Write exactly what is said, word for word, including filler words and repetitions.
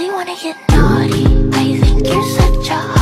wanna get naughty. I think you're such a